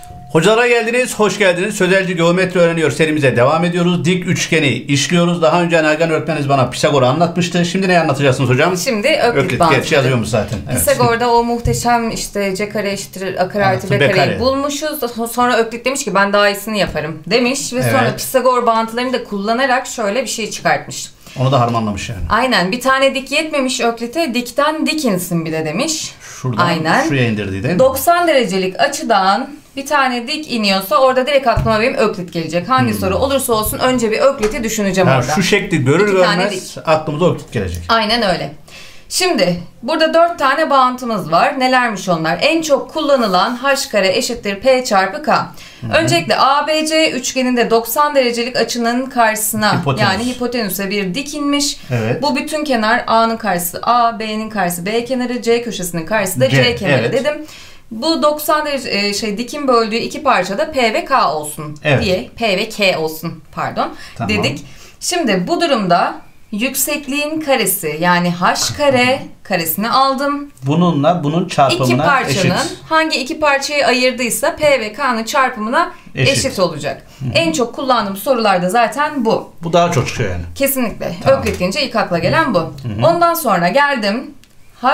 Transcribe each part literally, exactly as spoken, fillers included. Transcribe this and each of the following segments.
Hocalara geldiniz, hoş geldiniz. Sözelci geometri öğreniyor serimize devam ediyoruz. Dik üçgeni işliyoruz. Daha önce Nagihan öğretmeniniz bana Pisagor'u anlatmıştı. Şimdi ne anlatacaksınız hocam? Şimdi Öklit, Öklit bağıntıları. Gerçi yazıyormuş zaten. Evet. Pisagor'da o muhteşem işte c kare eşittir a kare artı b kareyi bulmuşuz. Sonra Öklit demiş ki ben daha iyisini yaparım demiş. Ve evet. Sonra Pisagor bağıntılarını da kullanarak şöyle bir şey çıkartmış. Onu da harmanlamış yani. Aynen. Bir tane dik yetmemiş Öklit'e. Dikten dik insin bir de demiş. Şuradan Aynen. şuraya indirdi değil mi? doksan derecelik açıdan bir tane dik iniyorsa orada direkt aklıma benim Öklit gelecek. Hangi hmm. soru olursa olsun önce bir Öklit'i düşüneceğim yani orada. Şu şekli görür görmez aklımıza Öklit gelecek. Aynen öyle. Şimdi burada dört tane bağıntımız var. Nelermiş onlar? En çok kullanılan h kare eşittir p çarpı k. Hı-hı. Öncelikle A B C üçgeninde doksan derecelik açının karşısına hipotenüs. Yani hipotenüse bir dik inmiş. Evet. Bu bütün kenar A'nın karşısı A, B'nin karşısı B kenarı, C köşesinin karşısı da C, C kenarı evet. dedim. Bu doksan derece şey dikin böldüğü iki parçada P ve K olsun evet. diye P ve K olsun pardon tamam. dedik. Şimdi bu durumda yüksekliğin karesi yani h kare karesini aldım. Bununla bunun çarpımına İki parçanın eşit. Hangi iki parçayı ayırdıysa P ve K'nın çarpımına eşit, eşit olacak. Hı-hı. En çok kullandığım sorularda zaten bu. Bu daha çok çıkıyor yani. Kesinlikle. Tamam. Öklit deyince ilk akla gelen bu. Hı-hı. Ondan sonra geldim. H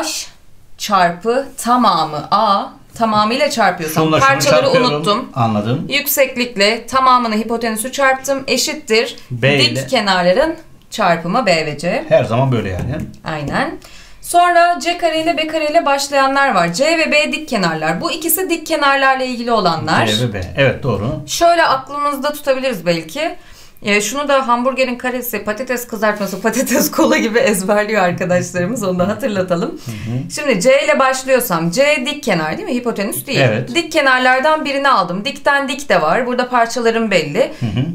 çarpı tamamı A tamamıyla çarpıyorsam şunla parçaları unuttum. Anladım. Yükseklikle tamamını hipotenüsü çarptım. Eşittir. B dik ile kenarların çarpımı B ve C. Her zaman böyle yani. Aynen. Sonra C kare ile B kare ile başlayanlar var. C ve B dik kenarlar. Bu ikisi dik kenarlarla ilgili olanlar. C ve B. Evet doğru. Şöyle aklımızda tutabiliriz belki. E, şunu da hamburgerin karesi, patates kızartması, patates kola gibi ezberliyor arkadaşlarımız. Onu da hatırlatalım. Hı hı. Şimdi C ile başlıyorsam C dik kenar değil mi? Hipotenüs değil. Evet. Dik kenarlardan birini aldım. Dikten dik de var. Burada parçalarım belli.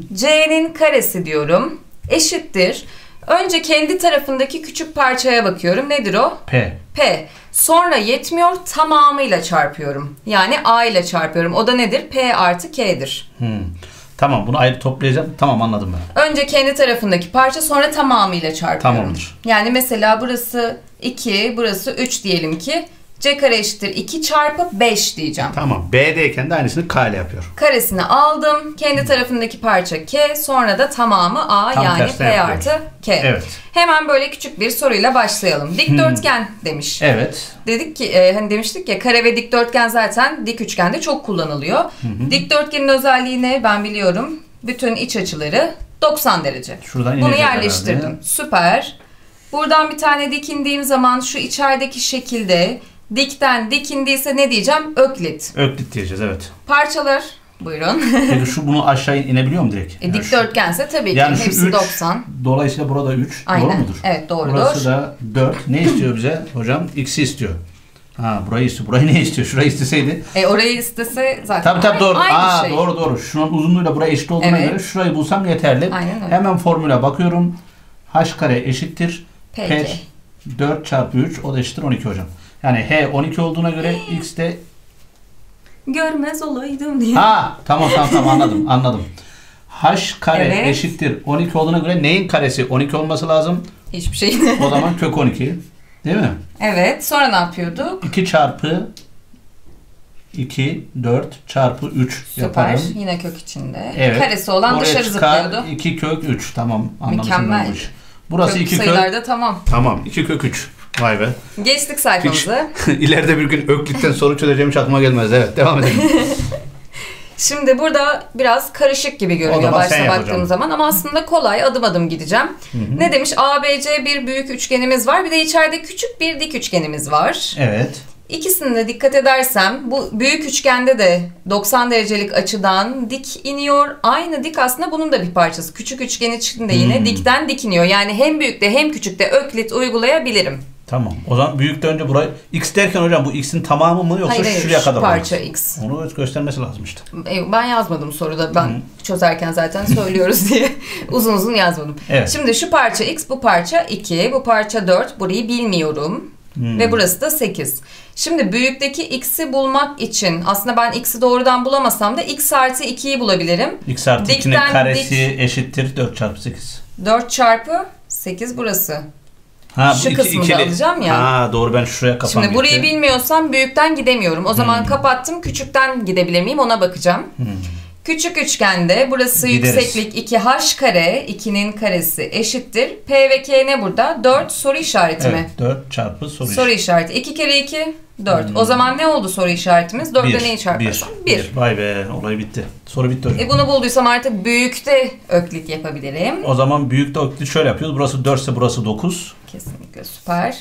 C'nin karesi diyorum. Eşittir. Önce kendi tarafındaki küçük parçaya bakıyorum. Nedir o? P. P. Sonra yetmiyor tamamıyla çarpıyorum. Yani A ile çarpıyorum. O da nedir? P artı K'dir. Hmm. Tamam bunu ayrı toplayacağım. Tamam anladım ben. Önce kendi tarafındaki parça sonra tamamıyla çarpıyorum. Tamamdır. Yani mesela burası iki, burası üç diyelim ki. C kare eşittir iki çarpı beş diyeceğim. Tamam. B'deyken de aynısını K ile yapıyor. Karesini aldım. Kendi tarafındaki parça K. Sonra da tamamı A Tam yani P yapıyoruz. Artı K. Evet. Hemen böyle küçük bir soruyla başlayalım. Dikdörtgen hmm. demiş. Evet. Dedik ki e, hani demiştik ya kare ve dikdörtgen zaten dik üçgende çok kullanılıyor. Hı hı. Dikdörtgenin özelliği ne? Ben biliyorum. Bütün iç açıları doksan derece. Şuradan Bunu yerleştirdim. Herhalde. Süper. Buradan bir tane dik indiğim zaman şu içerideki şekilde dikten dik indiyse ne diyeceğim? Öklit. Öklit diyeceğiz evet. Parçalar. Buyurun. Peki şu bunu aşağı inebiliyor mu direkt? E, dikdörtgense tabii ki. Yani hepsi üç, doksan. Dolayısıyla burada üç. Aynen. Doğru mudur? Evet doğrudur. Burası da dört. Ne istiyor bize? Hocam x'i istiyor. Ha burayı istiyor. Burayı ne istiyor? Şurayı isteseydi. E orayı istese zaten. Tabii tabii doğru. Aynı Aa, şey. Doğru doğru. Şunun uzunluğuyla buraya eşit olduğuna evet. göre şurayı bulsam yeterli. Aynen öyle. Hemen formüle bakıyorum. H kare eşittir. Peki. P dört çarpı üç o da eşittir on iki hocam. Yani H on iki olduğuna göre X de görmez olaydım diye. Ha tamam tamam tamam anladım anladım. H kare evet. eşittir on iki olduğuna göre neyin karesi on iki olması lazım? Hiçbir şey. O zaman kök on iki. Değil mi? Evet. Sonra ne yapıyorduk? iki çarpı iki, dört çarpı üç Süper. Yaparım. Yine kök içinde. Evet. Karesi olan oraya dışarı zıplıyordu. iki kök üç. Tamam. Mükemmel. Burası kök iki kök. Sayılarda tamam. Tamam. iki kök üç. Vay be. Geçtik sayfamızı. İleride bir gün Öklit'ten soru çözeceğim hiç aklıma gelmez. Evet. Devam edelim. Şimdi burada biraz karışık gibi görünüyor başta baktığım zaman ama aslında kolay adım adım gideceğim. Hı hı. Ne demiş? A B C bir büyük üçgenimiz var. Bir de içeride küçük bir dik üçgenimiz var. Evet. İkisine de dikkat edersem bu büyük üçgende de doksan derecelik açıdan dik iniyor. Aynı dik aslında bunun da bir parçası. Küçük üçgen içinde yine hmm. dikten dik iniyor. Yani hem büyükte hem küçükte Öklit uygulayabilirim. Tamam. O zaman büyükte önce burayı X derken hocam bu X'in tamamı mı yoksa hayır, şuraya kadar mı? Parça X. Onu göstermesi lazım işte. Ben yazmadım soruda. Ben hmm. çözerken zaten söylüyoruz diye uzun uzun yazmadım. Evet. Şimdi şu parça X, bu parça iki, bu parça dört. Burayı bilmiyorum. Hmm. Ve burası da sekiz. Şimdi büyükteki x'i bulmak için aslında ben x'i doğrudan bulamasam da x artı ikiyi bulabilirim. X artı ikinin karesi dik, eşittir dört çarpı sekiz. dört çarpı sekiz burası. Ha, Şu kısmını da alacağım ya. Ha, doğru, ben şuraya kafam Şimdi gitti. burayı bilmiyorsam büyükten gidemiyorum. O zaman Hmm. kapattım. Küçükten gidebilir miyim ona bakacağım. Hmm. Küçük üçgende burası Gideriz. yükseklik iki h kare, ikinin karesi eşittir. P ve K ne burada? dört soru işareti mi? Evet, dört çarpı soru, Soru işareti. iki kere iki, dört. Hmm. O zaman ne oldu soru işaretimiz? dörtte neyi çarparsam? bir. bir. Vay be, olay bitti. Soru bitti hocam. E bunu bulduysam artık büyükte öklit yapabilirim. O zaman büyükte öklit şöyle yapıyoruz. Burası dört ise burası dokuz. Kesinlikle süper.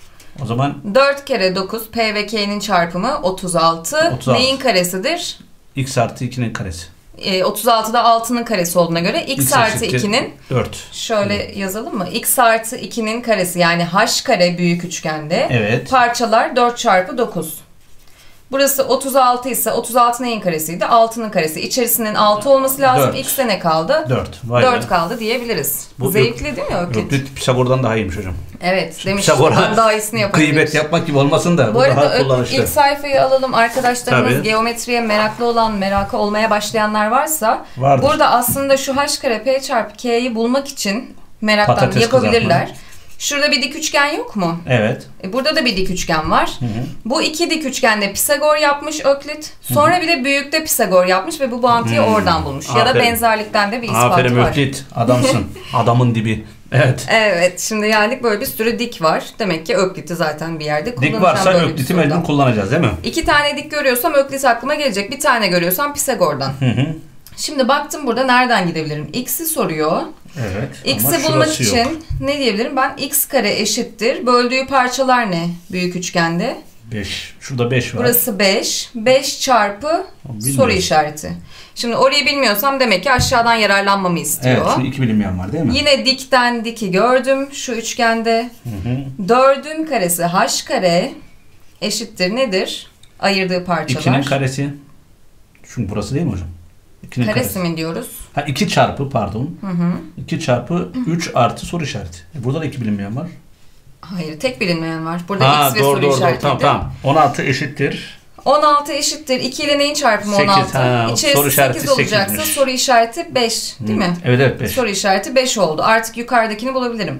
O zaman dört kere dokuz, P ve K'nin çarpımı otuz altı. otuz altı. Neyin karesidir? x artı ikinin karesi. E, otuz altıda altının karesi olduğuna göre x, X artı eşittir ikinin dört. şöyle yazalım mı? X artı ikinin karesi yani h kare büyük üçgende. Evet. Parçalar dört çarpı dokuz. Burası otuz altı ise otuz altı neyin karesiydi? altının karesi. İçerisinin altı olması lazım. dört. X'e ne kaldı? dört. Vay dört be. kaldı diyebiliriz. Bu Zevkli değil mi öklit? Öklit Pisagor'dan daha iyiymiş hocam. Evet. Demiş Pisagor'a daha iyisini yapabiliriz. gıybet yapmak gibi olmasın da bu, Bu arada daha ö- kullanışlı. ilk sayfayı alalım. Arkadaşlarımız Tabii. geometriye meraklı olan, merakı olmaya başlayanlar varsa Vardır. burada aslında şu h kare p çarpı k'yi bulmak için meraktan Patates yapabilirler. kızartma. Şurada bir dik üçgen yok mu? Evet. E, burada da bir dik üçgen var. Hı hı. Bu iki dik üçgende Pisagor yapmış Öklit. Sonra bir de büyükte Pisagor yapmış ve bu bağıntıyı Hı. oradan bulmuş. Ya da Aferin. benzerlikten de bir ispatı Aferin var. Öklit. Adamsın. Adamın dibi. Evet. Evet, şimdi geldik böyle bir sürü dik var. Demek ki Öklit'i zaten bir yerde kullanacağım. Dik varsa böyle bir Öklit'i soruda. mecbur kullanacağız değil mi? İki tane dik görüyorsam Öklit aklıma gelecek. Bir tane görüyorsam Pisagor'dan. Hı hı. Şimdi baktım burada nereden gidebilirim? X'i soruyor. Evet. X'i ama bulmak şurası için yok. ne diyebilirim? Ben x kare eşittir. Böldüğü parçalar ne? Büyük üçgende. beş. Şurada beş var. Burası beş. beş çarpı Bilmiyorum. soru işareti. Şimdi orayı bilmiyorsam demek ki aşağıdan yararlanmamı istiyor. Evet. Şimdi iki bilinmeyen var değil mi? Yine dikten diki gördüm şu üçgende. Hı hı. dördün karesi h kare eşittir nedir? Ayırdığı parçalar. ikinin karesi. Çünkü burası değil mi hocam? ikinin Karesi mi diyoruz? Ha, iki çarpı pardon. Hı hı. iki çarpı üç artı soru işareti. E, burada da iki bilinmeyen var. Hayır, tek bilinmeyen var. Burada Ha, x ve doğru, soru doğru, doğru. işaretiydi. Tamam tamam. on altı eşittir. on altı eşittir. iki ile neyin çarpımı sekiz, on altı? ha, İçerisi soru işareti sekiz olacaksa sekizmiş. soru işareti beş değil Hı. mi? Evet evet beş. Soru işareti beş oldu. Artık yukarıdakini bulabilirim.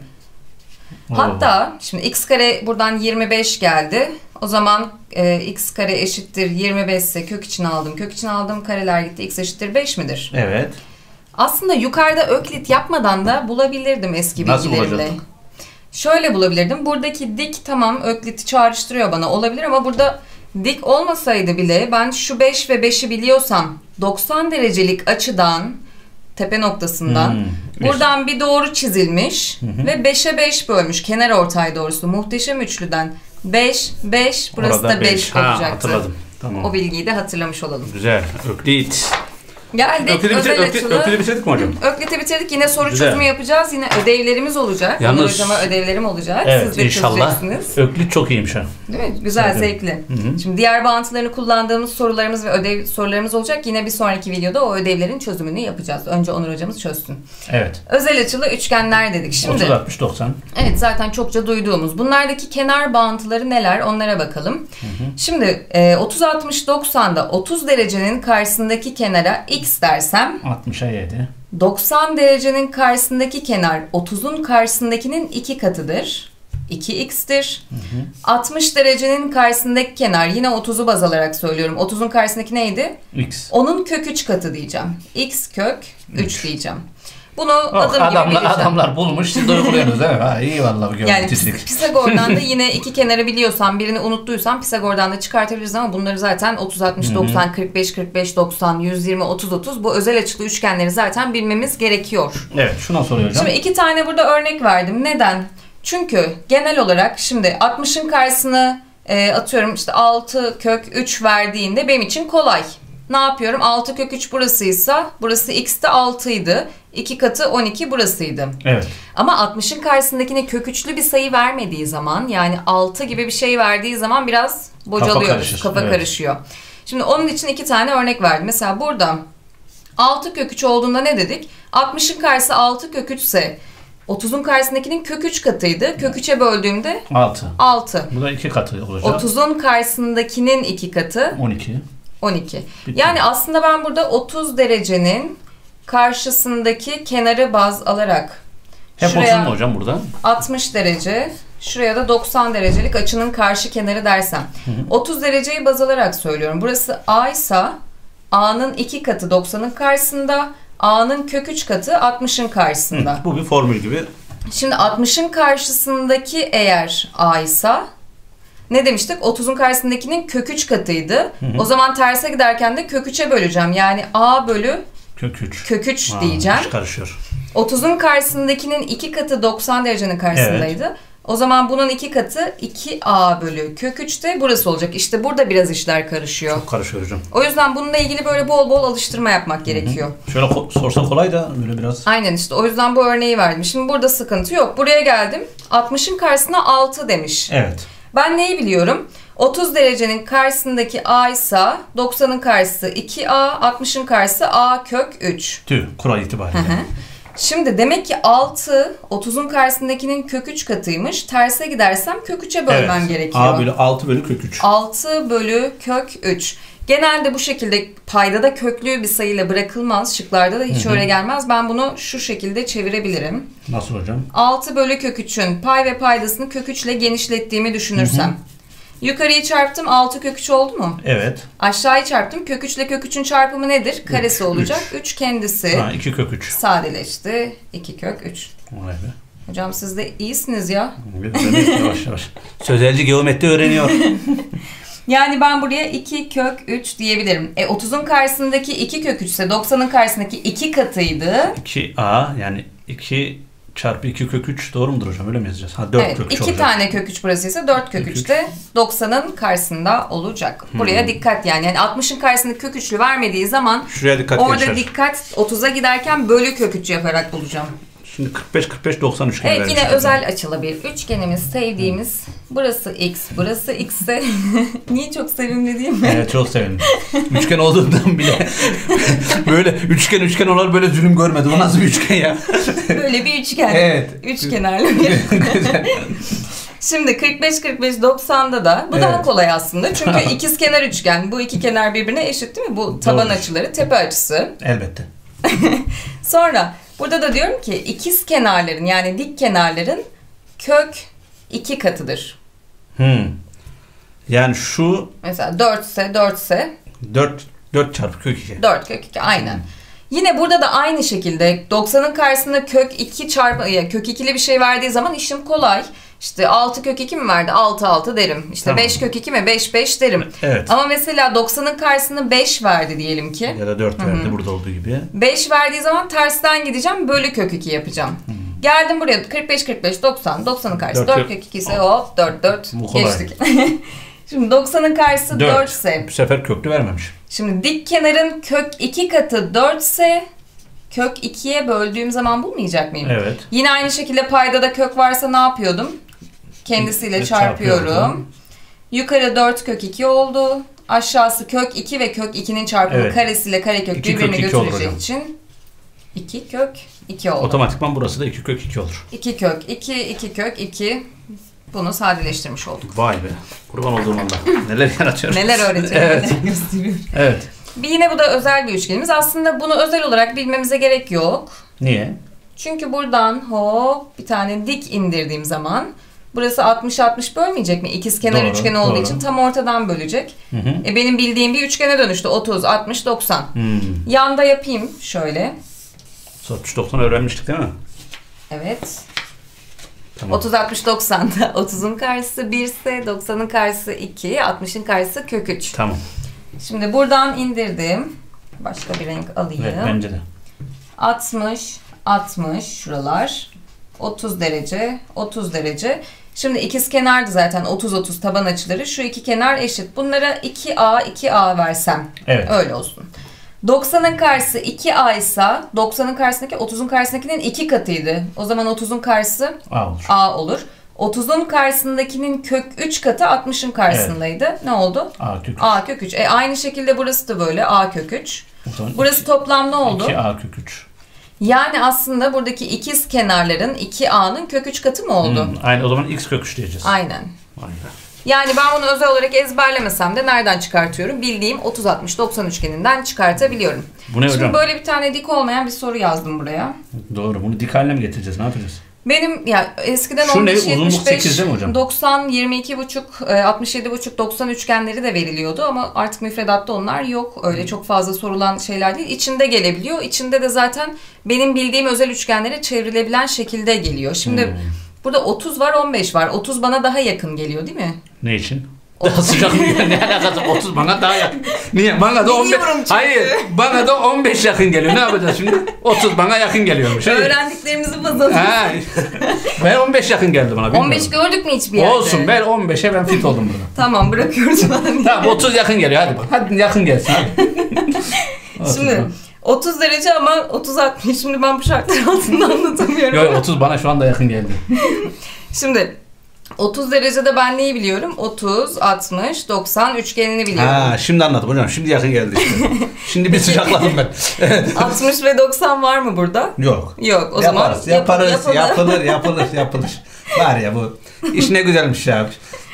Oo. Hatta şimdi x kare buradan yirmi beş geldi. O zaman e, x kare eşittir yirmi beş ise kök içine aldım. Kök içine aldığım kareler gitti. X eşittir beş midir? Evet. Aslında yukarıda öklit yapmadan da bulabilirdim eski Nasıl bilgilerimle. bulacaktık? Şöyle bulabilirdim. Buradaki dik tamam ökliti çağrıştırıyor bana olabilir ama burada dik olmasaydı bile ben şu beş ve beşi biliyorsam doksan derecelik açıdan tepe noktasından Hmm, buradan bir doğru çizilmiş hı. ve beşe beş bölmüş kenar ortay doğrusu muhteşem üçlüden beş beş burası Orada da beş Ha, olacaktı. hatırladım. Tamam. O bilgiyi de hatırlamış olalım. Güzel. Öklit. Geldik Öklit'i özel bitir, öklit, açılı. öklit'i bitirdik mi hocam? Öklit'i bitirdik. Yine soru Güzel. çözümü yapacağız. Yine ödevlerimiz olacak. Yalnız- Onur hocama ödevlerim olacak. Evet Siz de inşallah. çözeceksiniz. Öklit çok iyiymiş ha. Değil mi? Güzel, Sevdim. zevkli. Hı hı. Şimdi diğer bağıntılarını kullandığımız sorularımız ve ödev sorularımız olacak. Yine bir sonraki videoda o ödevlerin çözümünü yapacağız. Önce Onur hocamız çözsün. Evet. Özel açılı üçgenler dedik şimdi. otuz altmış doksan. Evet, zaten çokça duyduğumuz. Bunlardaki kenar bağıntıları neler onlara bakalım. Şimdi e, otuz altmış doksanda otuz derecenin karşısındaki kenara x dersem altmışa yedi. doksan derecenin karşısındaki kenar otuzun karşısındakinin iki katıdır. iki x'tir. altmış derecenin karşısındaki kenar yine otuzu baz alarak söylüyorum. otuzun karşısındaki neydi? X. Onun kök üç katı diyeceğim. X kök üç diyeceğim. Bunu Oh, adım gibi adamlar, bileceğim. adamlar bulmuş siz de uyguluyorsunuz değil mi? Ha, iyi vallahi bu Yani geometristik. Pis- Pisagor'dan da yine iki kenarı biliyorsan birini unuttuysan Pisagor'dan da çıkartabiliriz ama bunları zaten otuz altmış doksan kırk beş kırk beş doksan yüz yirmi otuz otuz bu özel açılı üçgenleri zaten bilmemiz gerekiyor. Evet şuna soruyor hocam. Şimdi iki tane burada örnek verdim. Neden? Çünkü genel olarak şimdi altmışın karşısını e, atıyorum işte altı kök üç verdiğinde benim için kolay. Ne yapıyorum? altı kök üç burasıysa burası x'te altıydı. iki katı on iki burasıydı. Evet. Ama altmışın karşısındakine kök üçlü bir sayı vermediği zaman yani altı gibi bir şey verdiği zaman biraz bocalıyoruz. Kafa karışır, Kafa evet. karışıyor. Şimdi onun için iki tane örnek verdim. Mesela burada altı kök üç olduğunda ne dedik? altmışın karşısı altı kök üç ise otuzun karşısındakinin kök üç katıydı. Kök üçe böldüğümde altı. altı. Bu da iki katı olacak. otuzun karşısındakinin iki katı on iki. on iki. Bitti. Yani aslında ben burada otuz derecenin karşısındaki kenarı baz alarak Hep şuraya otuz mu hocam burada? altmış derece Şuraya da doksan derecelik açının karşı kenarı dersem. Hı hı. otuz dereceyi baz alarak söylüyorum. Burası A ise A'nın iki katı doksanın karşısında. A'nın kök üç katı altmışın karşısında. Hı, bu bir formül gibi. Şimdi altmışın karşısındaki eğer A ise ne demiştik? otuzun karşısındakinin kök üç katıydı. Hı hı. O zaman terse giderken de kök üçe böleceğim. Yani A bölü kök üç. Kök üç diyeceğim. Hiç karışıyor. otuzun karşısındakinin iki katı doksan derecenin karşısındaydı. Evet. O zaman bunun iki katı iki A bölü kök üç de burası olacak. İşte burada biraz işler karışıyor. Çok karışıyor hocam. O yüzden bununla ilgili böyle bol bol alıştırma yapmak gerekiyor. Hı hı. Şöyle ko- sorsa kolay da böyle biraz. Aynen işte o yüzden bu örneği verdim. Şimdi burada sıkıntı yok. Buraya geldim. altmışın karşısına altı demiş. Evet. Ben neyi biliyorum? otuz derecenin karşısındaki A ise doksanın karşısı iki A, altmışın karşısı A kök üç. Tüh, kural itibariyle. Hı hı. Şimdi demek ki altı otuzun karşısındakinin kök üç katıymış. Terse gidersem kök üçe bölmem evet. gerekiyor. A bölü altı bölü kök üç. altı bölü kök üç. Genelde bu şekilde paydada köklü bir sayıyla bırakılmaz. Şıklarda da hiç Hı-hı. öyle gelmez. Ben bunu şu şekilde çevirebilirim. Nasıl hocam? altı bölü kök üçün pay ve paydasını kök üç ile genişlettiğimi düşünürsem. Hı-hı. Yukarıyı çarptım altı kök üç oldu mu? Evet. Aşağıyı çarptım. Kök üç ile kök üçün çarpımı nedir? Karesi üç, olacak. üç. üç kendisi. Ha, iki kök üç. Sadeleşti. iki kök üç. Vay be. Hocam siz de iyisiniz ya. Yavaş yavaş. Sözelci geometri öğreniyor. Yani ben buraya iki kök üç diyebilirim. E otuzun karşısındaki iki kök üç ise doksanın karşısındaki iki katıydı. iki A yani iki çarpı iki kök üç doğru mudur hocam? Öyle mi yazacağız? Ha dört evet, kök üç iki olacak. tane kök üç burası ise dört kök üç de doksanın karşısında olacak. Buraya hmm. dikkat yani. Yani altmışın karşısında kök üçlü vermediği zaman şuraya dikkat orada geçer. Dikkat otuza giderken bölü kök üç yaparak bulacağım. Şimdi kırk beş kırk beş doksan üçgeni Evet yine özel açılı bir üçgenimiz sevdiğimiz. Burası x, burası x ise niye çok sevimli değil mi? Evet çok sevimli. Üçgen olduğundan bile böyle üçgen üçgen olarak böyle zulüm görmedim. O nasıl bir üçgen ya? Böyle bir üçgen. Evet. Üç kenarlı bir. Şimdi kırk beş kırk beş doksanda da bu evet. daha kolay aslında. Çünkü ikizkenar üçgen. Bu iki kenar birbirine eşit değil mi? Bu taban Doğru. açıları, tepe açısı. Elbette. Sonra burada da diyorum ki ikiz kenarların yani dik kenarların kök iki katıdır. Hmm. Yani şu mesela dört ise dört ise dört dört çarpı kök iki. dört kök iki aynen. Hmm. Yine burada da aynı şekilde doksanın karşısında kök iki çarpı ya kök ikili bir şey verdiği zaman işim kolay. İşte altı kök iki mi verdi? altı altı derim. İşte tamam. beş kök iki mi? beş beş derim. Evet. Ama mesela doksanın karşısında beş verdi diyelim ki. Ya da dört Hı-hı. verdi burada olduğu gibi. beş verdiği zaman tersten gideceğim. Bölü kök iki yapacağım. Hı-hı. Geldim buraya kırk beş kırk beş doksan. doksanın karşısı dört kök iki ise hop dört dört geçtik. Şimdi doksanın karşısı dört ise. Bu sefer köklü vermemiş. Şimdi dik kenarın kök iki katı dört ise kök ikiye böldüğüm zaman bulmayacak mıyım? Evet. Yine aynı şekilde paydada kök varsa ne yapıyordum? Kendisiyle çarpıyorum. Yukarı dört kök iki oldu. Aşağısı kök iki ve kök ikinin çarpımı evet. karesiyle karekök birbirini götürecek için iki kök iki oldu. Otomatikman burası da iki kök iki olur. iki kök iki, iki kök iki. Bunu sadeleştirmiş olduk. Vay be. Kurban olduğum Allah. Neler yaratıyor. Neler öğretiyor. Evet. Evet. Bir yine bu da özel bir üçgenimiz. Aslında bunu özel olarak bilmemize gerek yok. Niye? Çünkü buradan hop bir tane dik indirdiğim zaman burası altmış altmış bölmeyecek mi? İkizkenar üçgen olduğu doğru. için tam ortadan bölecek. Hı hı. E benim bildiğim bir üçgene dönüştü. otuz, altmış, doksan. Hmm. Yanda yapayım şöyle. altmış doksan öğrenmiştik değil mi? Evet. Tamam. otuz, altmış, doksanda otuzun karşısı bir ise doksanın karşısı iki, altmışın karşısı kök üç. Tamam. Şimdi buradan indirdim. Başka bir renk alayım. Evet bence de. altmış, altmış şuralar. otuz derece, otuz derece. Şimdi ikizkenardı zaten otuz otuz taban açıları. Şu iki kenar eşit. Bunlara iki A, iki A versem. Evet. Öyle olsun. doksanın karşısı iki A ise doksanın karşısındaki otuzun karşısındakinin iki katıydı. O zaman otuzun karşısı A olur. A olur. otuzun karşısındakinin kök üç katı altmışın karşısındaydı. Evet. Ne oldu? A kök üç. A kök üç. E aynı şekilde burası da böyle A kök üç. Burası iki, toplam ne oldu? iki A kök üç. Yani aslında buradaki ikiz kenarların iki A'nın kök üç katı mı oldu? Hmm, aynen o zaman x kök üç diyeceğiz. Aynen. Aynen. Yani ben bunu özel olarak ezberlemesem de nereden çıkartıyorum? Bildiğim otuz altmış doksan üçgeninden çıkartabiliyorum. Bu ne Şimdi hocam? böyle bir tane dik olmayan bir soru yazdım buraya. Doğru. Bunu dik haline mi getireceğiz? Ne yapacağız? Benim ya eskiden Şu ne? on beş, Uzunluk yetmiş beş, sekiz değil mi hocam? doksan, yirmi iki buçuk, altmış yedi buçuk, doksan üçgenleri de veriliyordu ama artık müfredatta onlar yok. Öyle çok fazla sorulan şeyler değil. İçinde gelebiliyor. İçinde de zaten benim bildiğim özel üçgenlere çevrilebilen şekilde geliyor. Şimdi Hmm. burada otuz var, on beş var. otuz bana daha yakın geliyor değil mi? Ne için? Daha sıcak mı? Ne alakası? otuz bana daha yakın. Niye? Bana da on beş. Biliyorum çünkü. Hayır. Bana da on beş yakın geliyor. Ne yapacağız şimdi? otuz bana yakın geliyormuş. Hayır. Öğrendiklerimizi baz alıyoruz. Ha. Ben on beş yakın geldi bana. on beş gördük mü hiçbir yerde? Olsun. Ben on beşe ben fit oldum burada. Tamam, bırakıyoruz ben. Tamam otuz yakın geliyor. Hadi bak. Hadi yakın gelsin. Hadi. Şimdi otuz derece ama otuz altmış. Şimdi ben bu şartlar altında anlatamıyorum. Yok otuz bana şu anda yakın geldi. Şimdi otuz derecede ben neyi biliyorum? otuz, altmış, doksan üçgenini biliyorum. Ha, şimdi anladım hocam. Şimdi yakın geldi işte. Şimdi bir sıcakladım ben. Evet. altmış ve doksan var mı burada? Yok. Yok. O Yaparız, zaman yaparız, yapılır. yapılır, yapılır, yapılır. Var ya bu iş ne güzelmiş ya.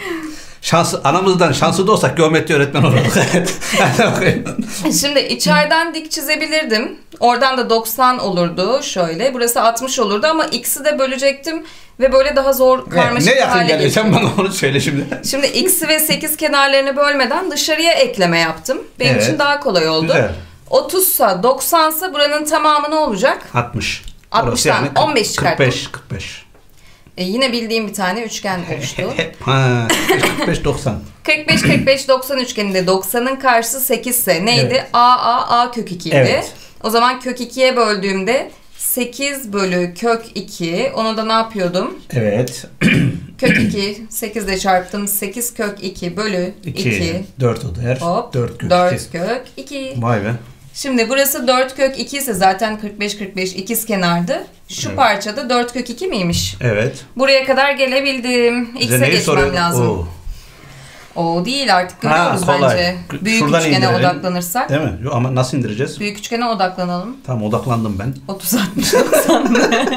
Şansı, anamızdan şanslı da olsak geometri öğretmen olurduk. Evet. Şimdi içeriden dik çizebilirdim. Oradan da doksan olurdu şöyle. Burası altmış olurdu ama x'i de bölecektim ve böyle daha zor karmaşık ne bir yakın hale geliyor? Sen getirdim. bana onu söyle şimdi. Şimdi x'i ve sekiz kenarlarını bölmeden dışarıya ekleme yaptım. Benim Evet. için daha kolay oldu. Güzel. otuzsa doksansa buranın tamamı ne olacak? altmış. altmıştan Orası on beş çıkarttım. kırk beş, kırk beş. E yine bildiğim bir tane üçgen oluştu. Hep ha, kırk beş, doksan. kırk beş kırk beş doksan üçgeninde doksanın karşısı sekiz ise neydi? Evet. A A A kök iki idi. Evet. O zaman kök ikiye böldüğümde sekiz bölü kök iki. Onu da ne yapıyordum? Evet. Kök iki, sekiz ile çarptım. sekiz kök iki bölü iki. iki. dört o der. Hop. dört kök dört iki. kök iki. Vay be. Şimdi burası dört kök iki ise zaten kırk beş kırk beş ikiz kenardı. Şu Evet. parçada dört kök iki miymiş? Evet. Buraya kadar gelebildim. Bize X'e neyi geçmem soruyor? lazım. Oo. O değil artık Ha, görüyoruz kolay. bence. Şuradan Büyük üçgene indirelim. odaklanırsak. Değil mi? Yo, ama nasıl indireceğiz? Büyük üçgene odaklanalım. Tamam odaklandım ben. otuz altmış doksan.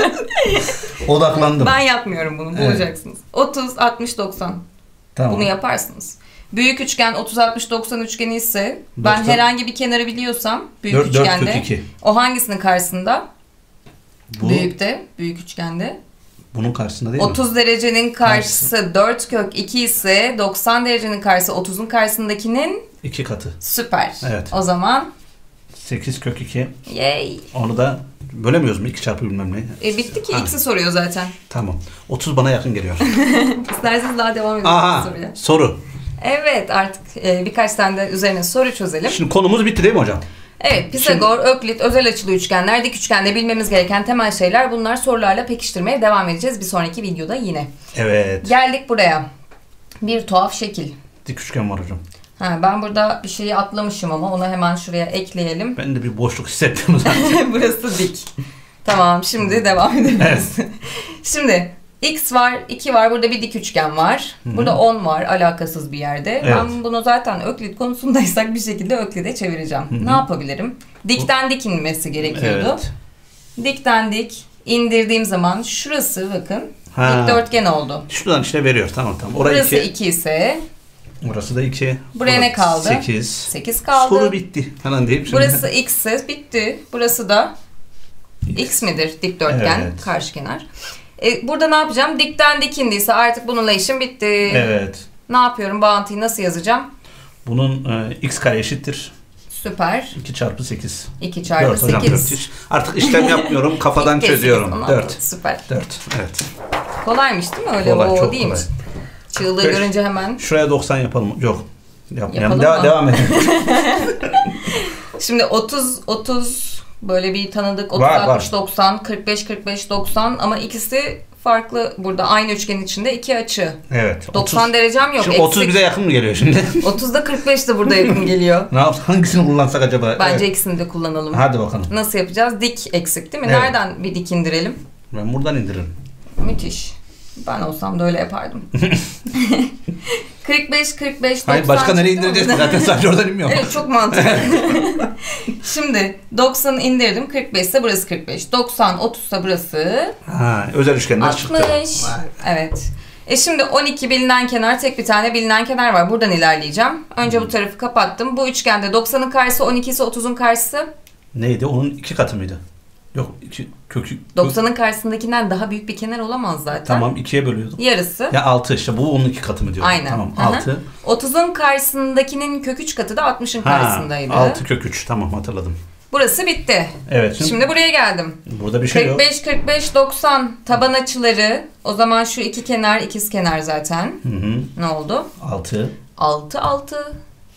Odaklandım. Ben yapmıyorum bunu. Evet. Bulacaksınız. otuz altmış doksan. Tamam. Bunu yaparsınız. Büyük üçgen otuz altmış doksan üçgeni ise ben doksan. herhangi bir kenarı biliyorsam büyük dört, dört üçgende kök iki. o hangisinin karşısında? Bu, Büyükte, büyük üçgende. bunun karşısında değil mi? otuz derecenin karşısı dört kök iki ise doksan derecenin karşısı otuzun karşısındakinin İki katı. süper. Evet. O zaman sekiz kök iki. yay. Onu da bölemiyoruz mu? iki çarpı bilmem ne. E bitti ki Ha. x'i soruyor zaten. Tamam. otuz bana yakın geliyor. İsterseniz daha devam edelim Aha. soruya. Soru. Evet artık e, birkaç tane de üzerine soru çözelim. Şimdi konumuz bitti değil mi hocam? Evet, Pisagor, Öklit, özel açılı üçgenler, dik üçgende bilmemiz gereken temel şeyler. Bunlar sorularla pekiştirmeye devam edeceğiz bir sonraki videoda yine. Evet. Geldik buraya. Bir tuhaf şekil. Dik üçgen var hocam. Ha, ben burada bir şeyi atlamışım ama onu hemen şuraya ekleyelim. Ben de bir boşluk hissettim zaten. Burası dik. Tamam, şimdi devam edebiliriz. Şimdi x var, iki var, burada bir dik üçgen var. Burada on var, alakasız bir yerde. Evet. Ben bunu zaten Öklit konusundaysak bir şekilde Öklit'e çevireceğim. Ne yapabilirim? Dikten dik inmesi gerekiyordu. Evet. Dikten dik indirdiğim zaman şurası bakın Ha. dikdörtgen oldu. Şuradan işte veriyor. Tamam tamam. Orayı Burası iki. iki ise Burası da iki. Buraya ne kaldı? sekiz. sekiz kaldı. Soru bitti falan deyip şimdi. Burası x ise bitti. Burası da x midir dikdörtgen Evet. karşı kenar. E, burada ne yapacağım? Dikten dik indiyse artık bununla işim bitti. Evet. Ne yapıyorum? Bağıntıyı nasıl yazacağım? Bunun e, x kare eşittir. Süper. iki çarpı sekiz. iki çarpı dört hocam dört. sekiz. Artık işlem yapmıyorum. Kafadan İlk kez çözüyorum. sekiz, dört. Süper. dört. Evet. Kolaymış değil mi? Öyle Kolay, o çok değilmiş. kolay. Çığlığı Beş. görünce hemen. Şuraya doksan yapalım. Yok. Yapmayalım. Yapalım Deva- mı? devam edelim. Şimdi otuz otuz böyle bir tanıdık otuz Var, altmış var. doksan kırk beş kırk beş doksan ama ikisi farklı burada aynı üçgenin içinde iki açı. Evet. doksan otuz. derecem yok. Şimdi otuz eksik. bize yakın mı geliyor şimdi? otuzda kırk beş de burada yakın geliyor. Ne yapsak? Hangisini kullansak acaba? Bence Evet. ikisini de kullanalım. Hadi bakalım. Nasıl yapacağız? Dik eksik değil mi? Evet. Nereden bir dik indirelim? Ben buradan indiririm. Müthiş. Ben olsam da öyle yapardım. kırk beş kırk beş doksan. Hayır başka nereye çıktı mı indireceğiz? burada? Zaten sadece oradan inmiyor. Evet çok mantıklı. Şimdi doksanı indirdim. kırk beş ise burası kırk beş. doksan otuz ise burası Ha, özel üçgenler çıktı. altmış. Vay. Evet. E şimdi on iki bilinen kenar, tek bir tane bilinen kenar var. Buradan ilerleyeceğim. Önce bu tarafı kapattım. Bu üçgende doksanın karşısı on iki ise otuzun karşısı Neydi? Onun iki katı mıydı? Yok iki kökü. doksanın karşısındakinden daha büyük bir kenar olamaz zaten. Tamam ikiye bölüyordum. Yarısı. Ya altı işte bu onun iki katı mı diyorum. Aynen. Tamam Hı hı. altı. otuzun karşısındakinin kök üç katı da altmışın karşısındaydı. altı kök üç tamam hatırladım. Burası bitti. Evet. Şimdi, Şimdi buraya geldim. burada bir şey kırk beş, kırk beş, doksan taban açıları. O zaman şu iki kenar ikiz kenar zaten. yok. Hı hı. Ne oldu? altı. altı, altı.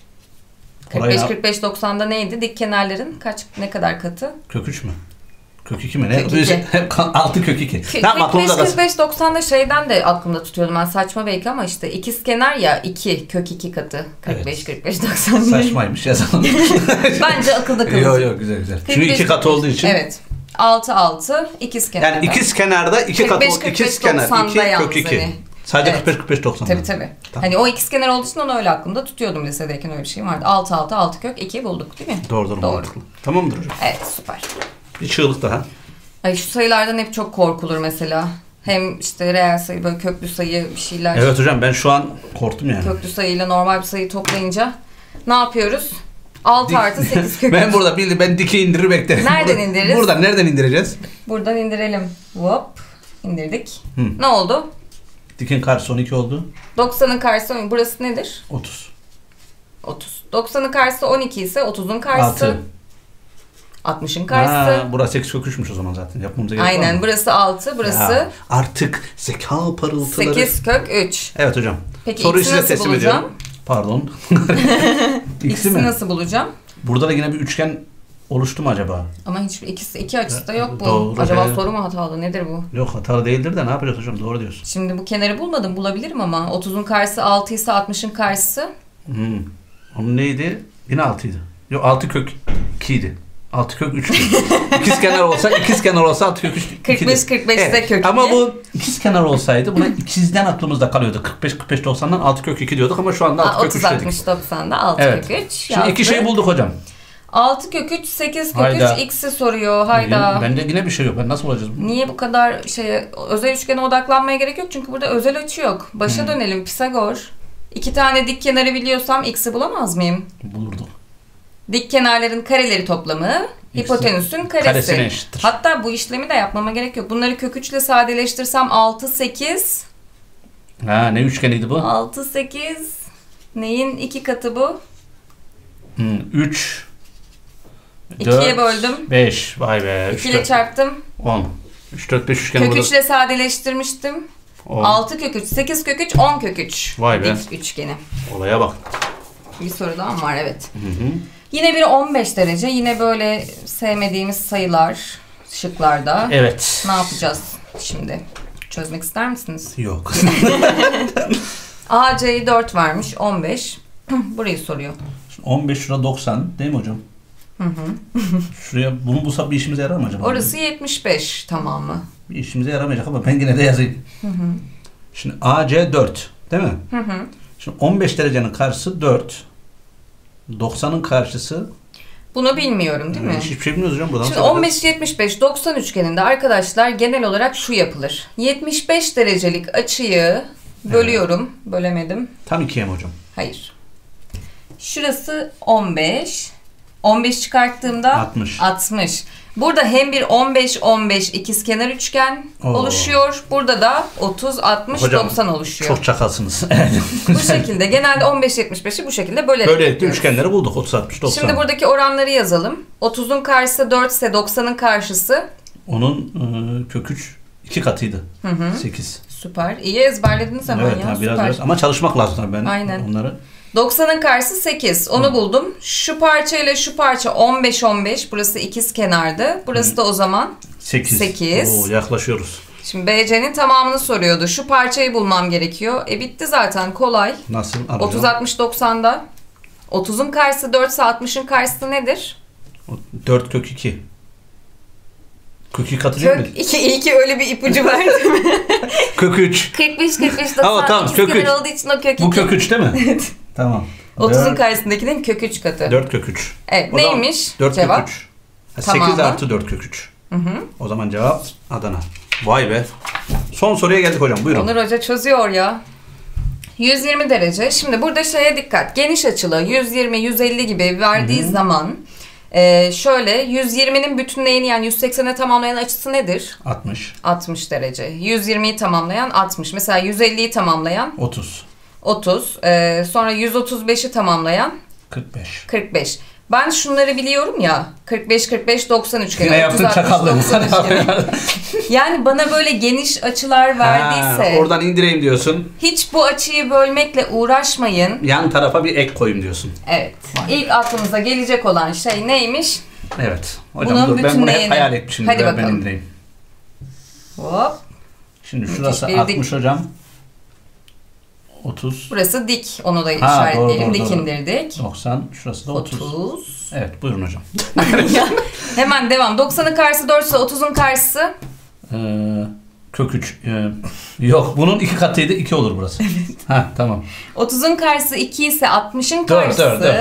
kırk beş, kırk beş, doksanda neydi? Dik kenarların kaç ne kadar katı? Kök üç mü? Kök iki mi? Ne? Kök iki. altı kök iki. K- Tamam kırk beş, aklımda kırk beş, doksanda şeyden de aklımda tutuyordum ben, saçma belki ama işte ikiz kenar ya, iki kök iki katı. kırk beş, kırk beş, doksan. Saçmaymış yazalım. Bence akılda kalıcı. Yok yok güzel güzel. Çünkü kırk beş, iki katı olduğu için. Evet. altı, altı ikiz kenarda. Yani ikiz kenarda iki katı kırk beş, ikiz kırk beş, kenar doksanda iki yalnız kök iki. hani. Sadece Evet. kırk beş kırk beş doksan. Tabii tabii. Tamam. Hani o ikiz kenar olduğu için onu öyle aklımda tutuyordum, lisedeyken öyle bir şey vardı. altı, altı, altı kök iki bulduk değil mi? Doğrudur. Doğru. Mantıklı. Tamamdır hocam. Evet, süper. Bir çığlık daha. Ay şu sayılardan hep çok korkulur mesela. Hem işte reel sayı, böyle köklü sayı bir şeyler. Evet hocam ben şu an korktum yani. Köklü sayıyla normal bir sayıyı toplayınca ne yapıyoruz? altı artı sekiz kök. Ben burada bildi ben dike indirir beklerim. Nereden Burada- indiririz? Buradan nereden indireceğiz? Buradan indirelim. Hop. İndirdik. Hı. Ne oldu? Dikin karşısı on iki oldu. doksanın karşısı on. Burası nedir? otuz. otuz. doksanın karşısı on iki ise otuzun karşısı. altı. altmışın karşısı. Ha, burası sekiz kök üçmüş o zaman zaten. Yapmamıza gerek var Aynen. mı? Burası altı. Burası Ya, artık zeka parıltıları. sekiz kök üç. Evet hocam. Peki Soruyu x'i size nasıl teslim bulacağım? ediyorum. Pardon. X'i X'i mi? nasıl bulacağım? Burada da yine bir üçgen oluştu mu acaba? Ama hiçbir ikisi iki açısı da yok bu. Doğru, Acaba he. soru mu hatalı? Nedir bu? Yok hatalı değildir de ne yapacağız hocam? Doğru diyorsun. Şimdi bu kenarı bulmadım. Bulabilirim ama otuzun karşısı altı ise altmışın karşısı. Hmm. Onun neydi? Yine altıydı. Yok altı kök ikiydi. altı kök üç. İkiz kenar olsa ikiz kenar olsa altı kök üç. kırk beş kırk beş ise kök iki. Ama bu ikiz kenar olsaydı buna ikizden aklımızda kalıyordu. kırk beş kırk beş doksandan altı kök iki diyorduk ama şu anda altı kök üç otuz dedik. altmış doksanda altı Evet. kök üç. Şimdi iki şey bulduk hocam. altı kök üç, sekiz kök Hayda. üç, x'i soruyor. Hayda. Bende yine bir şey yok. Ben nasıl bulacağız bunu? Niye bu kadar şeye, özel üçgene odaklanmaya gerek yok çünkü burada özel açı yok. Başa Hmm. dönelim. Pisagor. İki tane dik kenarı biliyorsam x'i bulamaz mıyım? Bulurduk. Dik kenarların kareleri toplamı hipotenüsün karesi. Karesine eşittir. Hatta bu işlemi de yapmama gerek yok. Bunları kök üç ile sadeleştirsem altı, sekiz. Ha ne üçgeniydi bu? altı, sekiz. Neyin iki katı bu? Hmm, üç. ikiye böldüm. beş. Vay be. iki ile çarptım. on. üç, dört, beş üçgen Kök burada. üç ile sadeleştirmiştim. on. altı kök üç, sekiz kök üç, on kök üç. Vay be. Dik üçgeni. Olaya bak. Bir soru daha mı var? Evet. Hı hı. Yine bir on beş derece. Yine böyle sevmediğimiz sayılar şıklarda. Evet. Ne yapacağız şimdi? Çözmek ister misiniz? Yok. A C'yi dört vermiş. on beş. Burayı soruyor. on beş şurada doksan değil mi hocam? Hı hı. Şuraya bunu bulsak bir işimize yarar mı acaba? Orası yetmiş beş tamamı. Bir işimize yaramayacak ama ben yine de yazayım. Hı hı. Şimdi A C dört değil mi? Hı hı. Şimdi on beş derecenin karşısı dört. doksanın karşısı. Bunu bilmiyorum değil mi? Hiçbir şey bilmiyoruz hocam buradan. Şimdi sonra. on beş yetmiş beş doksan üçgeninde arkadaşlar genel olarak şu yapılır. yetmiş beş derecelik açıyı bölüyorum. Bölemedim. Tam ikiye mi hocam? Hayır. Şurası on beş. on beş çıkarttığımda altmış. altmış. Burada hem bir on beş on beş ikizkenar üçgen Oo. oluşuyor. Burada da otuz altmış Hocam, doksan oluşuyor. Çok çakalsınız. Bu şekilde genelde on beş yetmiş beşi bu şekilde bölerek Böylelikle yapıyoruz. üçgenleri bulduk. otuz altmış doksan. Şimdi buradaki oranları yazalım. otuzun karşısı dört ise doksanın karşısı. Onun e, kök üç iki katıydı. Hı hı. sekiz. Süper. İyi ezberlediniz hemen Evet ya. ha, biraz Süper. biraz ama çalışmak lazım tabii ben Aynen. onları. doksanın karşısı sekiz. Onu Hı. buldum. Şu parça ile şu parça on beş on beş. Burası ikiz kenardı. Burası Hı. da o zaman sekiz. sekiz. Oo, yaklaşıyoruz. Şimdi B C'nin tamamını soruyordu. Şu parçayı bulmam gerekiyor. E bitti zaten kolay. Nasıl alacağım? otuz altmış doksanda. otuzun karşısı dört ise altmışın karşısı nedir? dört kök iki. Kök iki katı değil mi? Kök iki. İyi ki öyle bir ipucu verdim. Kök üç. kırk beş kırk beş Tamam, doksan. tamam, İkiz kök üç. kenar olduğu için o kök iki. Bu kök üç değil mi? Evet. Tamam. otuzun dört, karşısındakinin kök üç katı. dört kök üç. Evet. O zaman Neymiş dört cevap? kök üç. Ha, Tamamı. sekiz artı dört kök üç. Hı hı. O zaman cevap Adana. Vay be. Son soruya geldik hocam. Buyurun. Onur Hoca çözüyor ya. yüz yirmi derece. Şimdi burada şeye dikkat. Geniş açılı yüz yirmi yüz elli gibi verdiği Hı hı. zaman Ee, şöyle yüz yirminin bütünleyeni yani yüz seksene tamamlayan açısı nedir? altmış. altmış derece. yüz yirmiyi tamamlayan altmış. Mesela yüz elliyi tamamlayan otuz. otuz. Ee, sonra yüz otuz beşi tamamlayan kırk beş. kırk beş. Ben şunları biliyorum ya. kırk beş kırk beş doksan üçgeni. Yine yaptın çakallığını. Yani bana böyle geniş açılar verdiyse. Ha, oradan indireyim diyorsun. Hiç bu açıyı bölmekle uğraşmayın. Yan tarafa bir ek koyayım diyorsun. Evet. İlk aklımıza gelecek olan şey neymiş? Evet. Hocam Bunun dur ben bunu hep bütünleyeni. hayal etmişim. Hadi Ben bakalım. indireyim. Hop. Şimdi şurası bir altmış dik. hocam. otuz. Burası dik. Onu da Ha, işaretleyelim. doğru, doğru, Dik doğru. indirdik. doksan. Şurası da otuz. otuz. Evet buyurun hocam. Hemen devam. doksanın karşısı dört ise otuzun karşısı. Ee, kök üç. Ee, yok bunun iki katıydı. iki olur burası. Evet. Ha tamam. otuzun karşısı iki ise altmışın Dört, karşısı. dört, dört.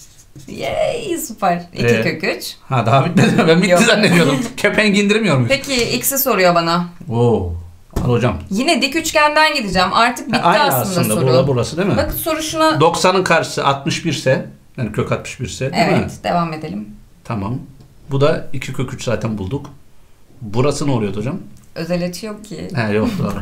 Yay süper. iki Ee, kök üç. Ha daha bitmedi. Ben bitti Yok. zannediyordum. Kepenk indirmiyor muyuz? Peki x'i soruyor bana. Oo. Al hocam. Yine dik üçgenden gideceğim. Artık bitti Ha, aynı aslında, aslında soru. burada burası değil mi? Bakın soru şuna... doksanın karşısı altmış bir ise yani kök altmış bir ise değil mi? Evet devam edelim. Tamam. Bu da iki kök üç zaten bulduk. Burası ne oluyordu hocam? Özeleti yok ki. He yok doğru.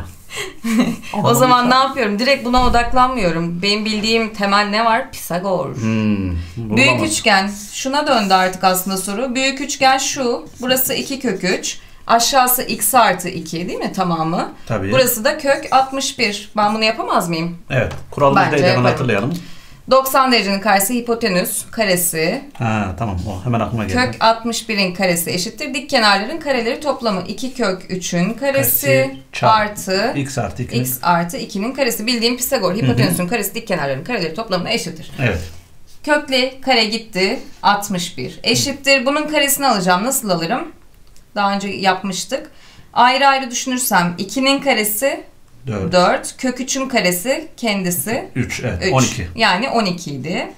O zaman ne yapıyorum? Direkt buna odaklanmıyorum. Benim bildiğim temel ne var? Pisagor. Hmm, Büyük bulamaz. üçgen. Şuna döndü artık aslında soru. Büyük üçgen şu. Burası iki kök üç. Aşağısı x artı iki değil mi tamamı? Tabii. Burası da kök altmış bir. Ben bunu yapamaz mıyım? Evet. Kuralımızı Bence da hemen yaparım. hatırlayalım. doksan derecenin karesi hipotenüs karesi. Ha tamam o hemen aklıma geldi. Kök altmış birin karesi eşittir. Dik kenarların kareleri toplamı. iki kök üçün karesi Karesi çarpı artı x artı iki. x artı ikinin karesi. Bildiğim Pisagor. Hipotenüsün karesi dik kenarların kareleri toplamına eşittir. Evet. Kökli kare gitti. altmış bir. Eşittir. Bunun karesini alacağım. Nasıl alırım? Daha önce yapmıştık. Ayrı ayrı düşünürsem ikinin karesi dört. dört. Kök üçün karesi kendisi üç evet üç. on iki. Yani on iki idi.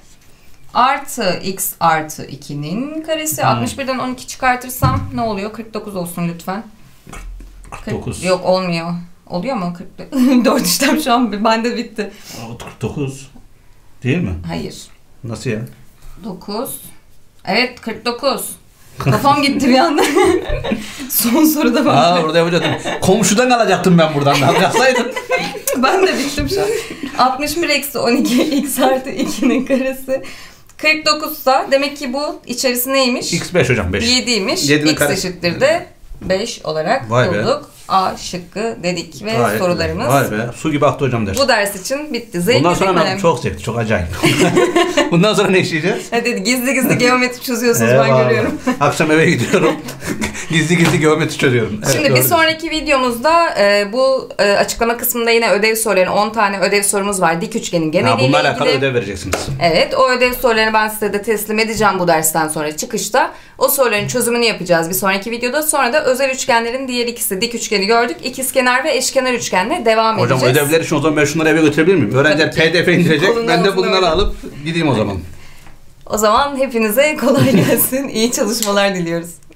Artı x artı ikinin karesi. Hmm. altmış birden on iki çıkartırsam ne oluyor? kırk dokuz olsun lütfen. kırk dokuz. Yok olmuyor. Oluyor mu? kırk dört işlem şu an bende bitti. kırk dokuz. Değil mi? Hayır. Nasıl ya? dokuz. Evet kırk dokuz. Kafam gitti bir anda. Son soruda ben. Aa burada yapacaktım. Komşudan alacaktım ben buradan. Yapsaydın. Ben de bittim şu an. altmış bir eksi on iki x artı ikinin karesi. kırk dokuzsa demek ki bu içerisi neymiş? x beş hocam beş. yediymiş. Yedinin X karesi. eşittir de beş olarak Vay be. bulduk. A şıkkı dedik ve Gayet sorularımız güzel. Vay be. Su gibi aktı hocam ders. bu ders için bitti. Zevkli Bundan sonra değil ben mi? çok zevkli, çok acayip. Bundan sonra ne işleyeceğiz? Hadi gizli gizli geometri çözüyorsunuz ben Eyvallah. görüyorum. Akşam eve gidiyorum. gizli gizli geometri çözüyorum. Evet, Şimdi bir doğru. sonraki videomuzda e, bu e, açıklama kısmında yine ödev soruları on tane ödev sorumuz var. Dik üçgenin Ha, geneliyle bununla ilgili. alakalı ödev vereceksiniz. Evet o ödev sorularını ben size de teslim edeceğim bu dersten sonra çıkışta. O soruların çözümünü yapacağız bir sonraki videoda. Sonra da özel üçgenlerin diğer ikisi dik üçgeni gördük. İkizkenar ve eşkenar üçgenle devam Hocam edeceğiz. ödevler için o zaman ben şunları eve götürebilir miyim? Öğrenciler Tabii ki. P D F indirecek. Kolundan Ben de olsun bunları öyle. alıp gideyim o zaman. O zaman hepinize kolay gelsin. İyi çalışmalar diliyoruz.